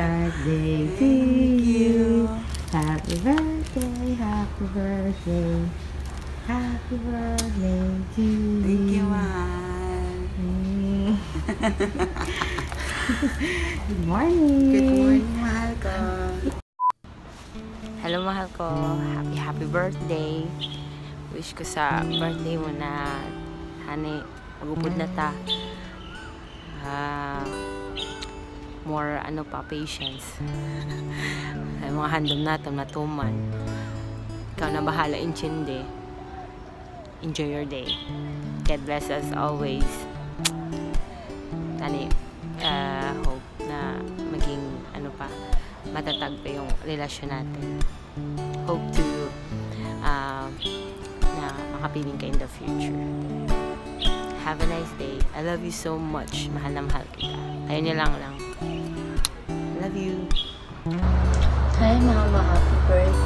birthday to you. Happy birthday, happy birthday. Happy birthday to you. Thank you, Mahal. Good morning. Good morning, Mahal ko. Hello, mahal ko. Happy birthday. Wish ko sa birthday mo na honey, magupod na ta. More patience. Ay mga handom natin natuman. Ikaw na bahala intindi. Enjoy your day. God bless us always. Hope na maging matatag pa yung relasyon natin. Hope to na makapiling ka in the future. Have a nice day. I love you so much. Mahal na mahal kita. Ayun niyo lang. Love you. Hi, Mama. Happy birthday.